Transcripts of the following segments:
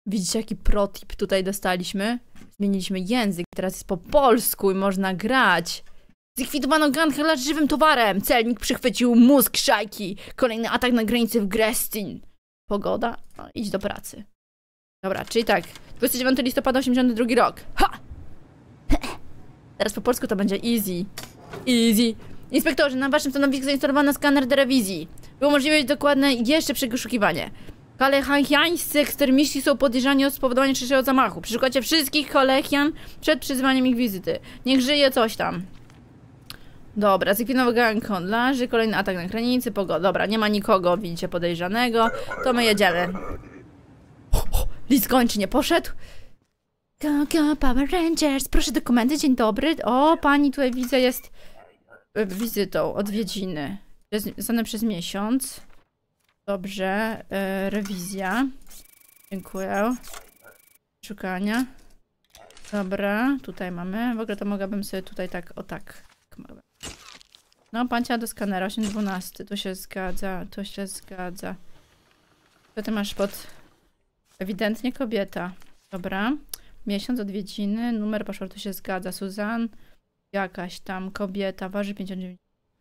Widzicie, jaki protip tutaj dostaliśmy? Zmieniliśmy język, teraz jest po polsku i można grać. Zlikwidowano gang handlarz żywym towarem. Celnik przychwycił mózg szajki. Kolejny atak na granicy w Grestin. Pogoda? No, idź do pracy. Dobra, czyli tak. 29 listopada 82 rok. Ha! Teraz po polsku to będzie easy. Easy. Inspektorze, na waszym stanowisku zainstalowano skaner do rewizji. By umożliwić dokładne jeszcze przeszukiwanie. Kalechiańscy ekstremiści są podejrzani o spowodowanie trzeciego zamachu. Przeszukacie wszystkich Kalechian przed przyzywaniem ich wizyty. Niech żyje coś tam. Dobra, zlikwidował gang handlarzy, kolejny atak na granicy, pogoda. Dobra, nie ma nikogo, widzicie, podejrzanego. To my jedziemy. List kończy, nie poszedł? Go, Power Rangers, proszę dokumenty, dzień dobry. O, pani tutaj widzę jest wizytą, odwiedziny. Znane przez miesiąc. Dobrze, rewizja. Dziękuję. Szukania. Dobra, tutaj mamy. W ogóle to mogłabym sobie tutaj tak, o tak. No, pancia do skanera, 812. Tu się zgadza, tu się zgadza. Co ty masz pod... Ewidentnie kobieta. Dobra. Miesiąc, odwiedziny, numer paszportu się zgadza. Suzan. Jakaś tam kobieta, waży 59.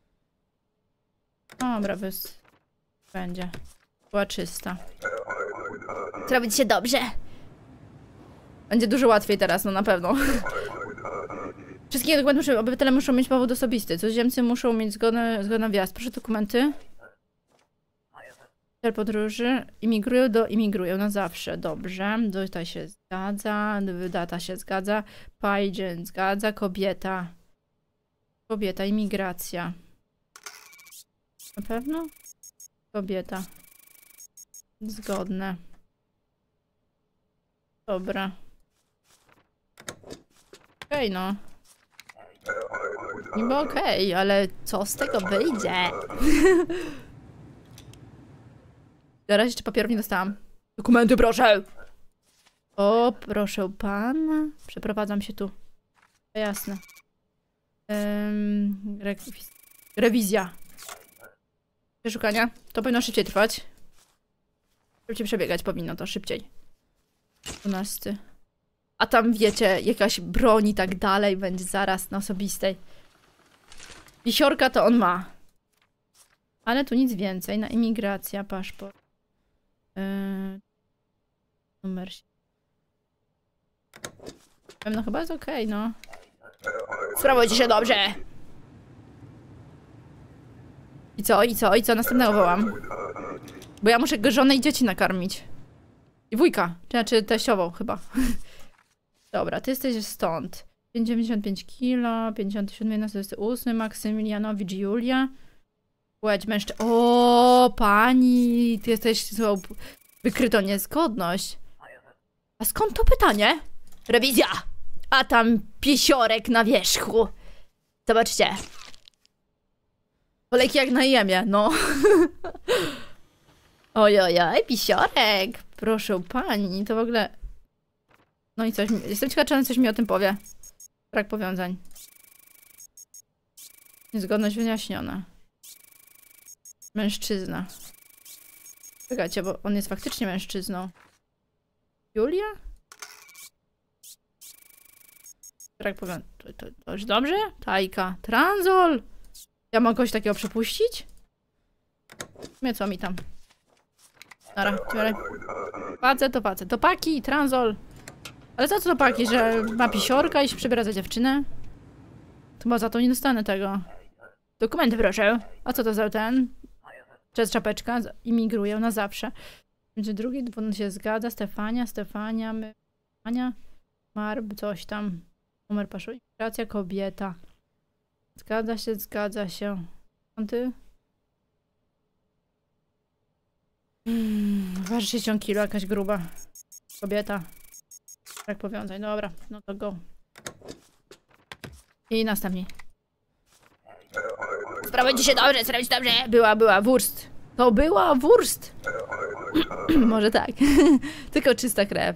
Dobra, będzie. Była czysta. Zrobić się dobrze. Będzie dużo łatwiej teraz, no na pewno. Wszystkie dokumenty obywatele muszą mieć powód osobisty. Cudzoziemcy muszą mieć zgodę na wjazd. Proszę dokumenty. Cel podróży. Imigrują na zawsze. Dobrze. Data się zgadza. Data się zgadza. Pageant zgadza. Kobieta. Kobieta. Imigracja. Na pewno? Kobieta. Zgodne. Dobra. Okej, no. Niby okej, ale co z tego wyjdzie? Teraz jeszcze papierów nie dostałam. Dokumenty, proszę! O, proszę pana. Przeprowadzam się tu. To jasne. Rewizja. Przeszukania. To powinno szybciej trwać. Szybciej przebiegać powinno to, szybciej. 12. A tam wiecie, jakaś broń i tak dalej będzie zaraz na osobistej. Wisiorka to on ma. Ale tu nic więcej. Na imigracja, paszport. Numer. No chyba jest okej, no. Sprawujcie się dobrze! I co? I co? I co? Następnego wołam. Bo ja muszę żonę i dzieci nakarmić. I wujka. Czy teściową chyba. Dobra, ty jesteś stąd. 95 kilo, 57, 28, Maksymilianowicz Julia. Płeć mężczyzna. O, pani, ty jesteś... Wykryto niezgodność. A skąd to pytanie? Rewizja! A tam piesiorek na wierzchu. Zobaczcie. Kolejki jak na jemie, no. Ojojoj, pisiorek. Proszę pani, to w ogóle... No i coś, jestem ciekawa, czy on coś mi o tym powie. Brak powiązań. Niezgodność wyjaśniona. Mężczyzna. Czekajcie, bo on jest faktycznie mężczyzną. Julia? Brak powiązań. To już dobrze? Tajka. Tranzol! Ja mogę kogoś takiego przepuścić? Nie, co mi tam? Dobra, facet to facet. To paki, tranzol. Ale za co to paki, że ma pisiorka i się przebiera za dziewczynę? To chyba za to nie dostanę tego. Dokumenty proszę. A co to za ten? Przez czapeczka. Imigruję na zawsze. Będzie drugi, on się zgadza. Stefania, Marb, coś tam. Numer paszportu. Imigracja, kobieta. Zgadza się. Ty? Waży 60 kilo, jakaś gruba. Kobieta. Brak powiązań, dobra, no to go. I następnie. Sprawujcie się dobrze, Była wurst. To była wurst. Może tak. Tylko czysta krew.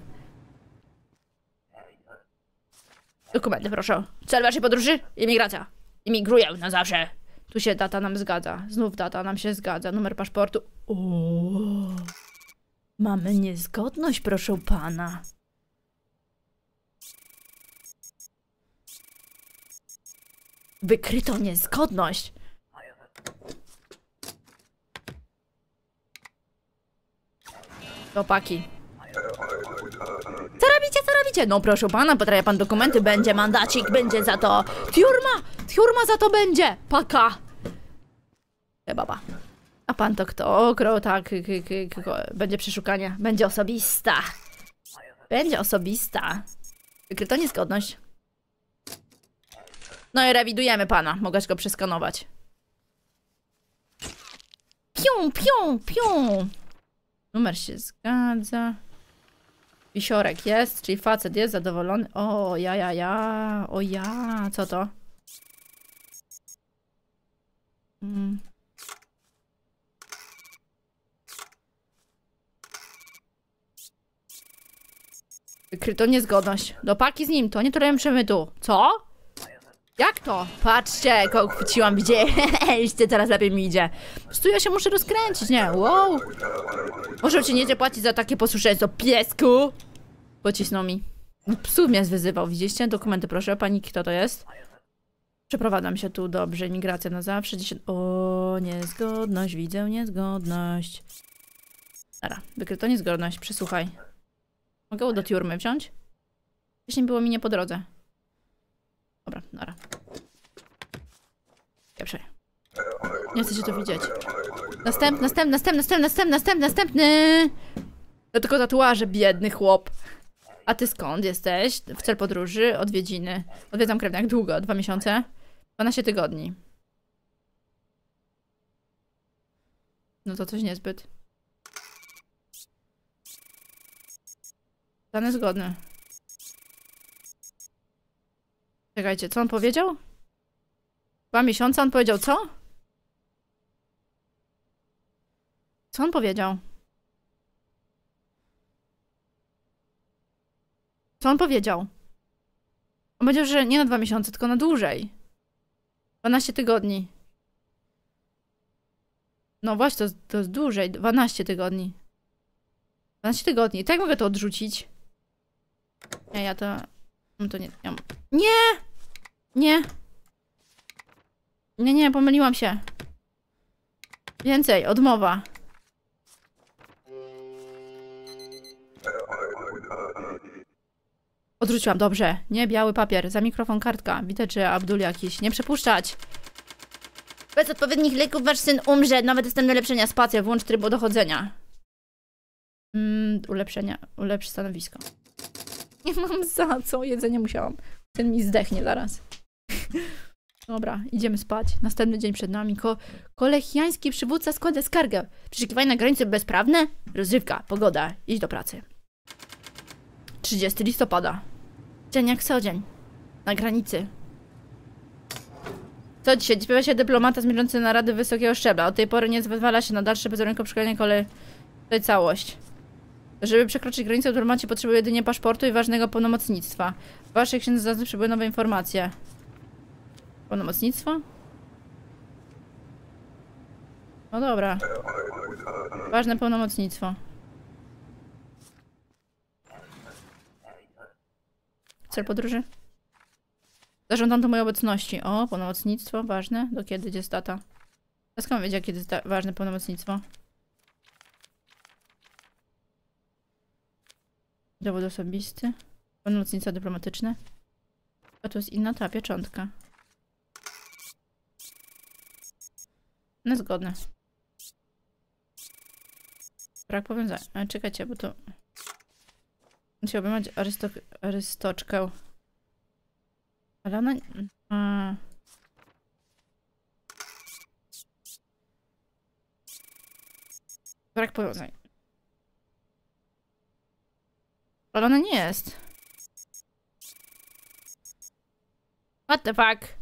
Dokumenty, proszę. Cel waszej podróży? Imigracja. Imigruję na zawsze. Tu się data nam zgadza. Znów data nam się zgadza. Numer paszportu. Mamy niezgodność, proszę pana. Wykryto niezgodność. Chłopaki. Co robicie, co robicie? No proszę pana, potrafia pan dokumenty, będzie mandacik, będzie za to tiurma za to będzie, paka. Baba. A pan to kto? Tak, będzie przeszukanie, będzie osobista. Będzie osobista. Wykryto niezgodność. No i rewidujemy pana, mogę go przeskanować. Pium, pium, pium. Numer się zgadza. Wisiorek jest, czyli facet jest zadowolony. O, ja. O ja, co to? Wykryto niezgodność. Do paki z nim, to nie tolujemy przemytu. Co? Jak to? Patrzcie, kogo chwyciłam, widzieliście, teraz lepiej mi idzie. Po prostu ja się muszę rozkręcić, nie? Wow. Może ci nie płacić za takie posłuszeństwo, piesku. Pocisnął mi. Psów mnie wyzywał, widzieliście? Dokumenty proszę, pani kto to jest? Przeprowadzam się tu, dobrze, imigracja na zawsze. 10... O, niezgodność, widzę niezgodność. Dobra, wykryto niezgodność, przesłuchaj. Mogę do tiurmy wziąć? Wcześniej było mi nie po drodze. Dobra, nara. Pierwszy. Nie chcecie to widzieć. Następny! To tylko tatuaże, biedny chłop. A ty skąd jesteś? W cel podróży, odwiedziny. Odwiedzam krewnych. Jak długo? 2 miesiące? 12 tygodni. No to coś niezbyt. Dane zgodne. Czekajcie, co on powiedział? 2 miesiące? On powiedział co? Co on powiedział? Co on powiedział? On powiedział, że nie na 2 miesiące, tylko na dłużej. 12 tygodni. No właśnie, to jest dłużej. 12 tygodni. 12 tygodni. Tak mogę to odrzucić? Nie, ja to... No to nie... Ja... Nie! Nie! Nie, pomyliłam się. Więcej, odmowa. Odrzuciłam, dobrze. Nie, biały papier. Za mikrofon kartka. Widać, że Abdul jakiś. Nie przepuszczać. Bez odpowiednich leków wasz syn umrze. Nowe dostępne ulepszenia. Spacja. Włącz tryb dochodzenia. Ulepszenia. Ulepsz stanowisko. Nie mam za co. Jedzenie musiałam. Syn mi zdechnie zaraz. Dobra, idziemy spać. Następny dzień przed nami. Kolejiański przywódca składa skargę. Przeszukiwanie na granicy bezprawne? Rozrywka, pogoda. Idź do pracy. 30 listopada. Dzień jak co dzień. Na granicy. Co dzisiaj? Śpiewa się dyplomata zmierzający na rady wysokiego szczebla. Od tej pory nie zezwala się na dalsze bezwarunkowe przeszkolenie kolei. To jest całość. Żeby przekroczyć granicę, dyplomaci potrzebują jedynie paszportu i ważnego pełnomocnictwa. W waszej księdze przybyły nowe informacje. Pełnomocnictwo? No dobra. Ważne pełnomocnictwo. Cel podróży? Zażądam to mojej obecności. O, pełnomocnictwo, ważne. Do kiedy? Gdzie jest data? A skąd wiedzieć, kiedy jest ważne pełnomocnictwo? Dowód osobisty. Pełnomocnictwo dyplomatyczne. A tu jest inna ta pieczątka. Niezgodne. Brak powiązania. Ale czekajcie, bo to... Musiałbym mieć arystoczkę. Ale ona... Brak powiązań. Ale ona nie jest. What the fuck?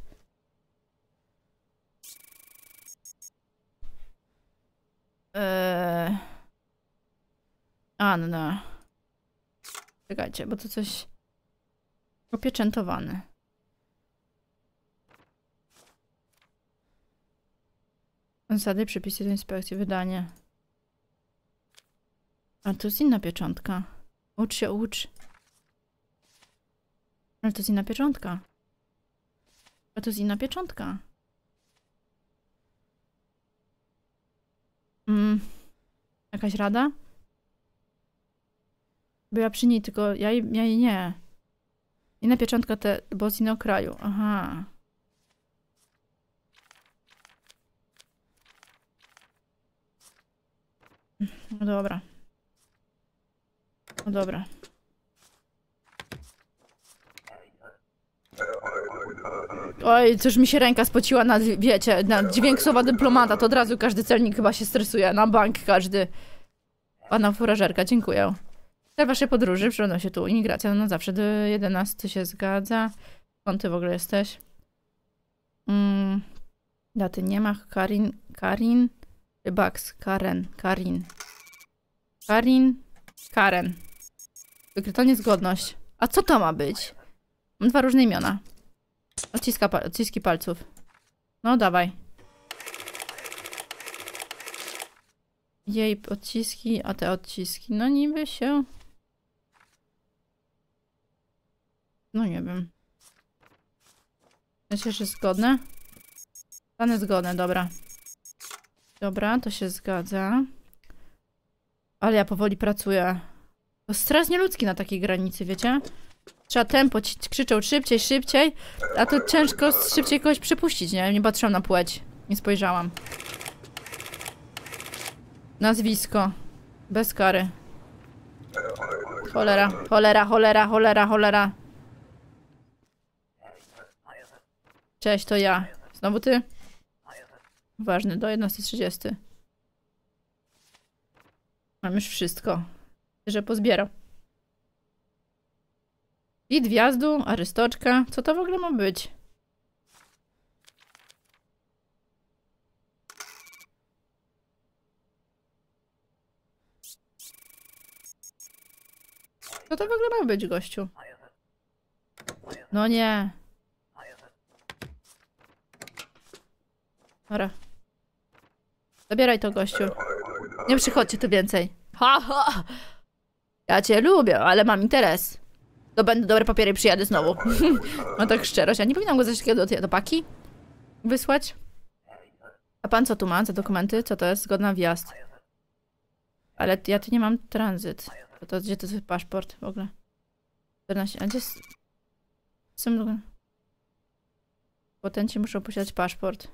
Anna. Czekajcie, bo to coś... Opieczętowane. Zasady, przepisy do inspekcji, wydanie. A to jest inna pieczątka. Ucz się, ucz. Ale to jest inna pieczątka. A to jest inna pieczątka. Jakaś rada? Bo ja przy niej tylko... Ja jej nie. Inna pieczątka te... Bo z innego kraju. Aha. No dobra. No dobra. Oj, coś mi się ręka spociła na, wiecie, na dźwięk słowa dyplomata, to od razu każdy celnik chyba się stresuje, na bank każdy. Pana furażerka, dziękuję. Dla waszej podróży przyrodzą się tu imigracja, no zawsze do 11 się zgadza. Skąd ty w ogóle jesteś? Daty nie ma, Karin, Rybaks, Karen. Wykryto niezgodność. A co to ma być? Mam dwa różne imiona. Odciski palców. No dawaj. Jej odciski, a te odciski. No niby się... No nie wiem. Myślę, że zgodne? Dane zgodne, dobra. Dobra, to się zgadza. Ale ja powoli pracuję. To stres nieludzki na takiej granicy, wiecie? Trzeba tempo, krzyczą szybciej, a tu ciężko szybciej kogoś przepuścić, nie? Nie patrzyłam na płeć. Nie spojrzałam. Nazwisko. Bez kary. Cholera. Cześć, to ja. Znowu ty? Ważny, do 11:30. Mam już wszystko. Że pozbierał. Wid wjazdu, arystoczka. Co to w ogóle ma być? Co to w ogóle ma być, gościu? No nie. Dobra. Zabieraj to, gościu. Nie przychodźcie tu więcej. Ha! Ja cię lubię, ale mam interes. To będą dobre papiery i przyjadę znowu. No tak szczerość. Ja nie powinnam go coś takiego do paki wysłać? A pan co tu ma za dokumenty? Co to jest? Zgodna wjazd. Ale ja tu nie mam tranzyt. Gdzie to jest paszport w ogóle? 14. A gdzie jest... Są... Potenci muszą posiadać paszport.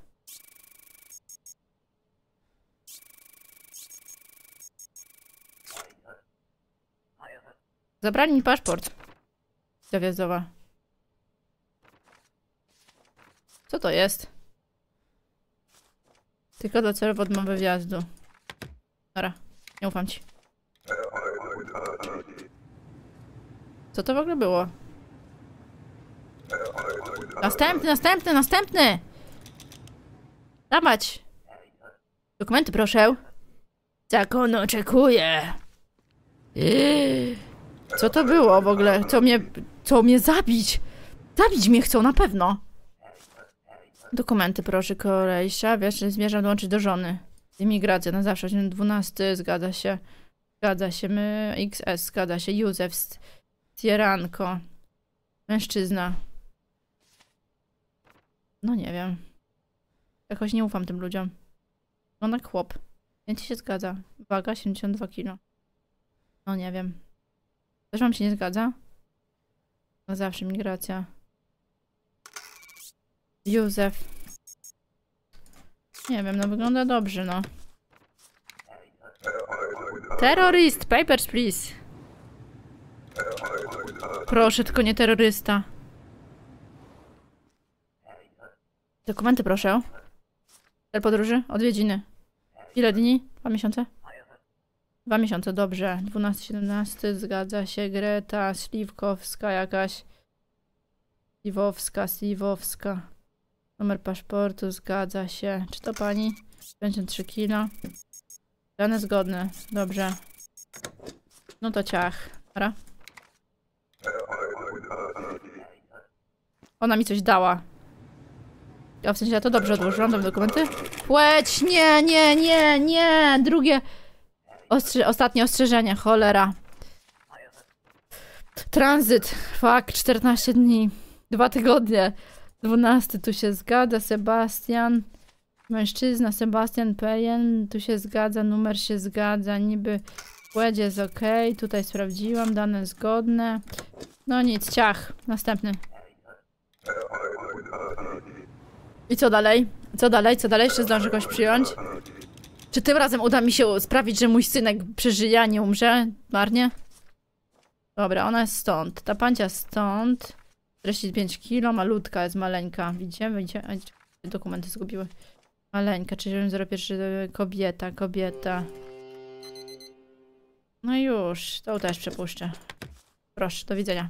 Zabrali mi paszport. Wjazdowa. Co to jest? Tylko do celów odmowy wjazdu. Dobra, nie ufam ci. Co to w ogóle było? Następny! Dawać! Dokumenty, proszę. Zakon oczekuje. Co to było w ogóle? Co mnie zabić? Zabić mnie chcą, na pewno. Dokumenty, proszę, Korejsza. Wiesz, że zmierzam dołączyć do żony. Imigracja na zawsze. 12, zgadza się. Zgadza się. My, XS, zgadza się. Józef, Stieranko. Mężczyzna. No nie wiem. Jakoś nie ufam tym ludziom. No jak chłop. Więc się zgadza. Waga 72 kg. No nie wiem. Też wam się nie zgadza? Na zawsze migracja. Józef. Nie wiem, no wygląda dobrze, no. Terroryst! Papers, please! Proszę, tylko nie terrorysta. Dokumenty, proszę. Cel podróży? Odwiedziny. Ile dni? 2 miesiące? 2 miesiące, dobrze. 12-17, zgadza się. Greta, Śliwkowska jakaś. Śliwowska. Numer paszportu, zgadza się. Czy to pani? 53 kilo. Dane zgodne, dobrze. No to ciach. Dobra. Ona mi coś dała. Ja w sensie, ja to dobrze odłożyłam, tam dokumenty. Płeć, nie. Drugie. Ostatnie ostrzeżenie, cholera. Tranzyt, fuck, 14 dni. 2 tygodnie. 12, tu się zgadza, Sebastian. Mężczyzna, Sebastian Pejen, tu się zgadza, numer się zgadza, niby płeć jest ok, tutaj sprawdziłam, dane zgodne. No nic, ciach, następny. I co dalej? Co dalej? Co dalej? Jeszcze zdążę kogoś przyjąć? Czy tym razem uda mi się sprawić, że mój synek przeżyje, a nie umrze? Marnie? Dobra, ona jest stąd. Ta pancia stąd. 45 kg, malutka jest maleńka. Widzicie? Widzicie? Dokumenty zgubiły. Maleńka, 301, kobieta. No już, to też przepuszczę. Proszę, do widzenia.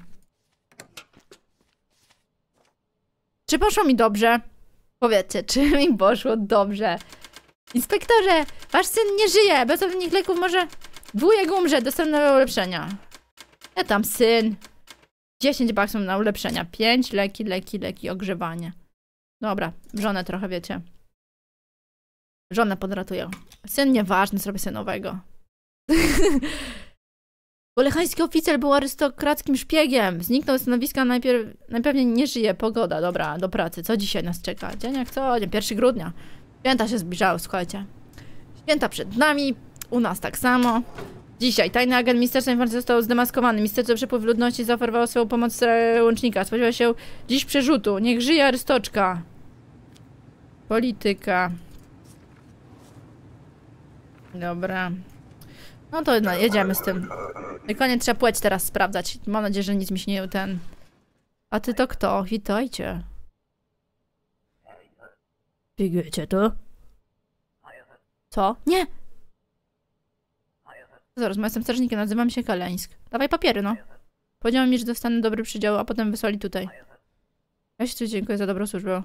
Czy poszło mi dobrze? Powiedzcie, czy mi poszło dobrze? Inspektorze, wasz syn nie żyje. Bez odpowiednich leków może wujek umrze. Dostanę ulepszenia. Ja tam syn. 10 baksów na ulepszenia. 5, leki, ogrzewanie. Dobra, żonę trochę wiecie. Żonę podratuję. Syn nieważny, zrobię synowego. Bolechański oficer był arystokrackim szpiegiem. Zniknął z stanowiska, najpewniej nie żyje. Pogoda, dobra, do pracy. Co dzisiaj nas czeka? Dzień jak co? Dzień 1 grudnia. Święta się zbliżały, słuchajcie. Święta przed nami, u nas tak samo. Dzisiaj tajny agent Ministerstwa Informacji został zdemaskowany. Ministerstwo Przepływ Ludności zaoferowało swoją pomoc łącznika. Spodziewa się dziś przerzutu. Niech żyje Arystoczka. Polityka. Dobra. No to no, jedziemy z tym. Tylko nie trzeba płeć teraz sprawdzać. Mam nadzieję, że nic mi się nie ten... A ty to kto? Witajcie. Biegujecie tu? Co? Nie! Zaraz, ja jestem strażnikiem, nazywam się Kaleńsk. Dawaj papiery, no. Powiedział mi, że dostanę dobry przydział, a potem wysłali tutaj. Ja się dziękuję za dobrą służbę.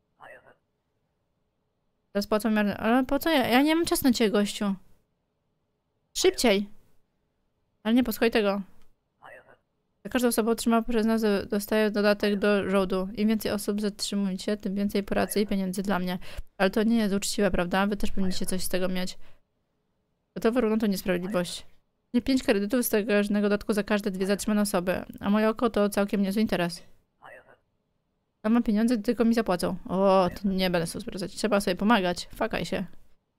Teraz płacą miarę... Ale po co ja? Ja nie mam czasu na ciebie, gościu. Szybciej! Ale nie, posłuchaj tego. Za każdą osobę otrzymała przez nas dostaje dodatek do żołdu. Im więcej osób zatrzymujecie, tym więcej pracy i pieniędzy dla mnie. Ale to nie jest uczciwe, prawda? Wy też powinniście coś z tego mieć. To równo to niesprawiedliwość. Nie 5 kredytów z tego dodatku za każde 2 zatrzymane osoby. A moje oko to całkiem niezły interes. Ja mam pieniądze, tylko mi zapłacą. O, to nie będę sobie sprawdzać. Trzeba sobie pomagać. Fakaj się.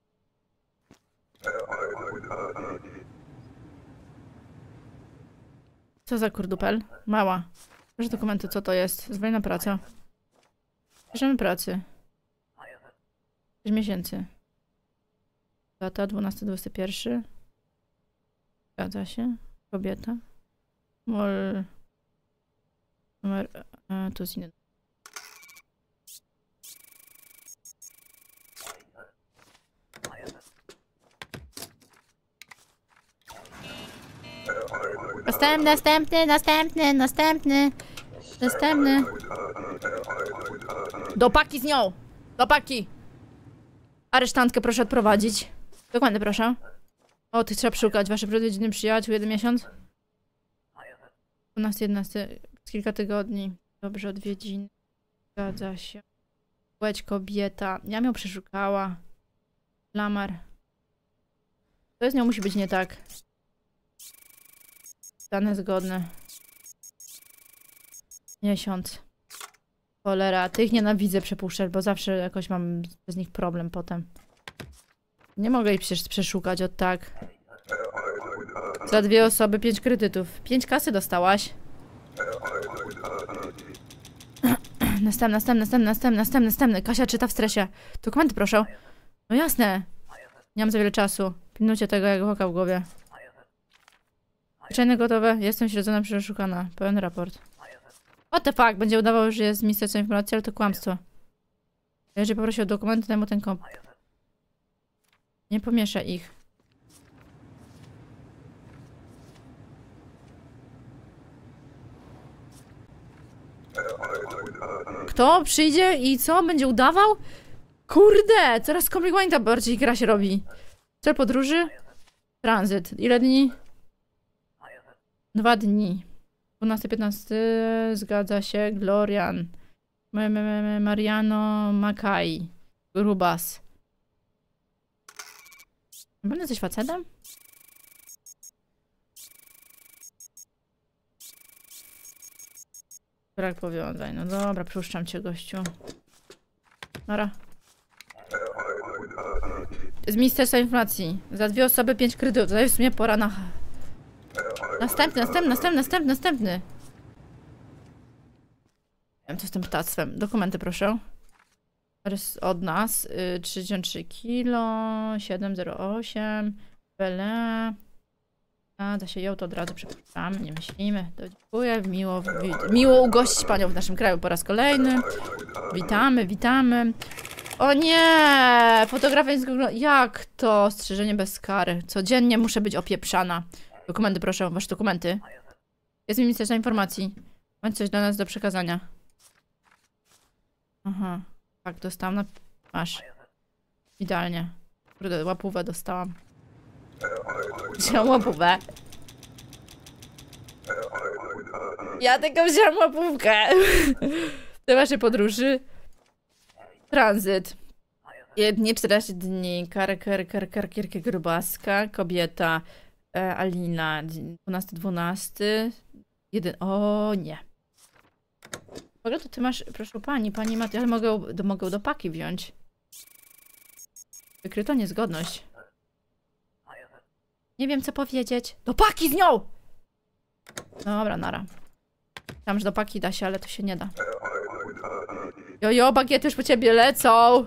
Co za kurdupel? Mała. Proszę dokumenty, co to jest? Zwolniona praca. Bierzemy pracy. 6 miesięcy. Data 12-21. Zgadza się. Kobieta. Mol... Numer... tu jest inny. Następny. Do paki z nią! Do paki! Aresztantkę proszę odprowadzić. Dokładnie proszę. O, tych trzeba szukać. Wasze odwiedziny przyjaciół, 1 miesiąc? 12-11, kilka tygodni. Dobrze, odwiedzin. Zgadza się. Płeć kobieta. Ja ją przeszukała. Lamar. To z nią musi być nie tak. Dane zgodne. Miesiąc. Cholera, tych nienawidzę przepuszczać, bo zawsze jakoś mam z nich problem potem. Nie mogę ich przecież przeszukać od tak. Za 2 osoby 5 kredytów. 5 kasy dostałaś. Następny. Kasia czyta w stresie. Dokumenty proszę. No jasne. Nie mam za wiele czasu. Pilnujcie tego jak oka w głowie. Zwyczajne gotowe. Jestem śledzona, przeszukana. Pełen raport. What the fuck? Będzie udawał, że jest z Ministerstwa Informacji, ale to kłamstwo. Jeżeli poprosi o dokumenty, daj mu ten komp. Nie pomiesza ich. Kto przyjdzie i co? Będzie udawał? Kurde! Coraz skomplikowana bardziej gra się robi. Cel podróży? Tranzyt. Ile dni? 2 dni. 12-15. Zgadza się. Glorian. Mariano Makai. Grubas. Będę coś facetem? Brak powiązań. No dobra, przypuszczam cię, gościu. Nara. Z Ministerstwa Informacji. Za 2 osoby 5 kredytów. To jest w sumie pora na... Następny. Nie wiem, co z tym ptactwem. Dokumenty, proszę. Od nas. 33 kilo. 708. Bele. Da się ją to od razu przypuszczamy. Nie myślimy. To dziękuję. Miło ugościć panią w naszym kraju po raz kolejny. Witamy. O nie! Fotografia jest... Jak to? Ostrzeżenie bez kary. Codziennie muszę być opieprzana. Dokumenty, proszę. Wasze dokumenty. Jest Ministerstwo Informacji. Macie coś dla nas do przekazania. Aha. Tak, dostałam na... Masz. Idealnie. Kurde, łapówę dostałam. Wziąłem łapówę. Ja tylko wziąłem łapówkę. Te wasze podróży. Tranzyt. 14 dni. Karkierkę grubaska. Kobieta. Alina. 12. O nie. W ogóle to ty masz, proszę pani ma, ale mogę do paki wziąć. Wykryto niezgodność. Nie wiem co powiedzieć. Do paki z nią! Dobra, nara. Tam, że do paki da się, ale to się nie da. Jojo, bagiety już po ciebie lecą!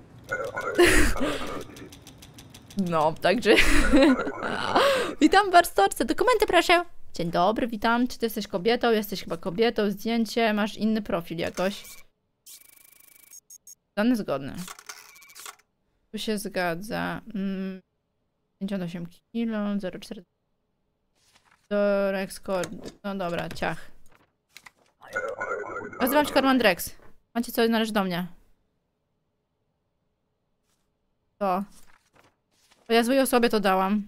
No, także... Witam w warsztatce. Dokumenty proszę! Dzień dobry, witam. Czy ty jesteś kobietą? Jesteś chyba kobietą. Zdjęcie. Masz inny profil jakoś. Dane zgodne. Tu się zgadza. 58 kilo, 0,4. Rex no dobra, ciach. Nazywam się Korman Drex. Macie coś, należy do mnie. To. Bo ja złej osobie to dałam.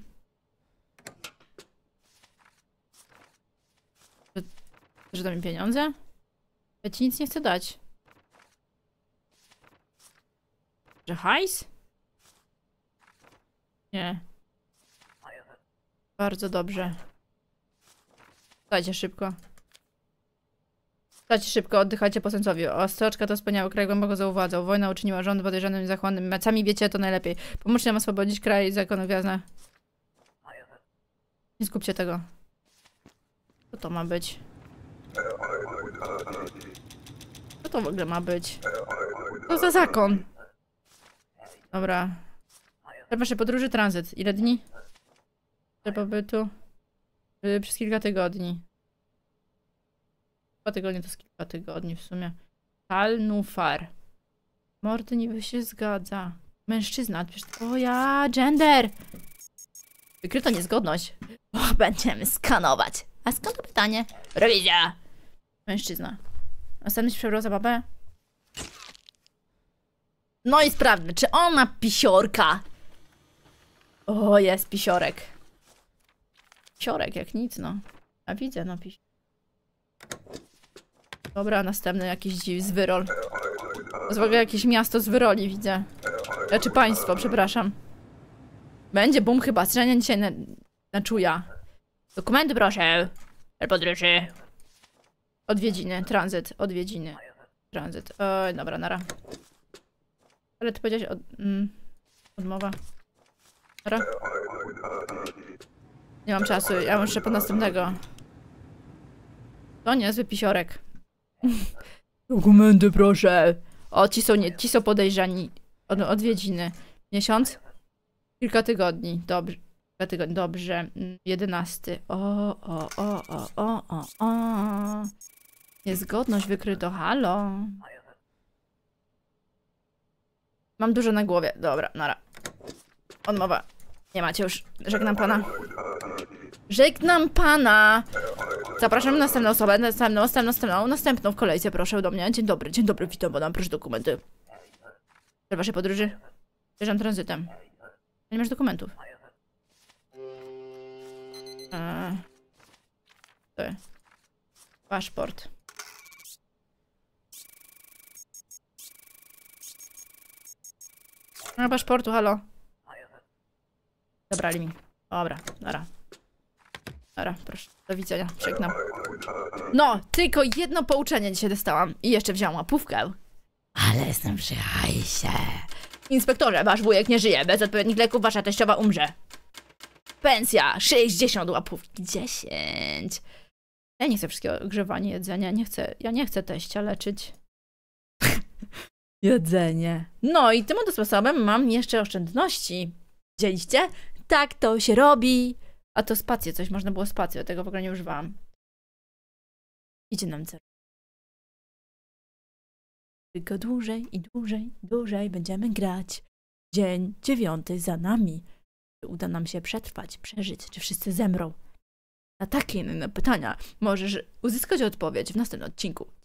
Że da mi pieniądze? Ja ci nic nie chcę dać. Że hajs? Nie. Bardzo dobrze. Dajcie szybko. Dajcie szybko, oddychajcie po Sencowi. Ostroczka to wspaniały kraj, głęboko zaufadzał. Wojna uczyniła rząd podejrzanym i zachłannym. Sami wiecie, to najlepiej. Pomóżcie nam oswobodzić kraj i zakonu gwiazda. Nie skupcie tego. Co to ma być? Co to w ogóle ma być? Co za zakon? Dobra. Wasze podróży, tranzyt. Ile dni? Pobytu? Przez kilka tygodni. 2 tygodnie to z kilka tygodni w sumie. Tal-Nufar. Morty niby się zgadza. Mężczyzna. O ja, gender! Wykryto niezgodność. Och, będziemy skanować. A skąd to pytanie? Rewizja! Mężczyzna. Następny się przebrał za babę? No i sprawdźmy, czy on ma pisiorka? O, jest pisiorek. Pisiorek jak nic, no. A widzę, no pisiorek. Dobra, następny jakiś zwyrol. To jest w ogóle jakieś miasto z wyroli, widzę. Znaczy państwo, przepraszam. Będzie boom chyba, strzelanie dzisiaj na czuja. Dokumenty proszę. Podróży. Odwiedziny, tranzyt, odwiedziny. Tranzyt. Oj, dobra, nara. Ale ty powiedziałeś odmowa. Nara. Nie mam czasu, ja muszę po następnego. To niezły pisiorek. Dokumenty proszę. O, ci są podejrzani. Odwiedziny. Miesiąc? Kilka tygodni. Dobrze. Kilka tygodni. Dobrze. 11. Niezgodność wykryto. Halo. Mam dużo na głowie. Dobra, nara. Odmowa. Nie macie już. Żegnam pana. Żegnam pana! Zapraszam następną osobę, następną w kolejce, proszę do mnie. Dzień dobry, witam pana, proszę dokumenty. W waszej podróży? Bierzam tranzytem. Nie masz dokumentów. Paszport. Nie ma paszportu, halo. Zabrali mi. Dobra, dobra. Dobra, proszę, do widzenia, przegnam. No, tylko jedno pouczenie dzisiaj dostałam i jeszcze wziąłam łapówkę. Ale jestem przy hajsie. Inspektorze, wasz wujek nie żyje. Bez odpowiednich leków wasza teściowa umrze. Pensja 60 łapówki 10. Ja nie chcę wszystkiego ogrzewania, jedzenia. Ja nie chcę teścia leczyć. Jedzenie. No i tym oto sposobem mam jeszcze oszczędności. Widzieliście? Tak to się robi. A to spację, coś można było spację, tego w ogóle nie używałam. Idzie nam cel. Tylko dłużej będziemy grać. Dzień 9 za nami. Czy uda nam się przetrwać, przeżyć, czy wszyscy zemrą? Na takie inne pytania możesz uzyskać odpowiedź w następnym odcinku.